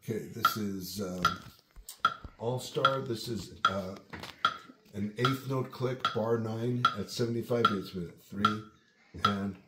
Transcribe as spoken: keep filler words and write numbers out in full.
Okay, this is um, Allstar. This is uh, an eighth note click, bar nine at seventy-five beats a minute. Three and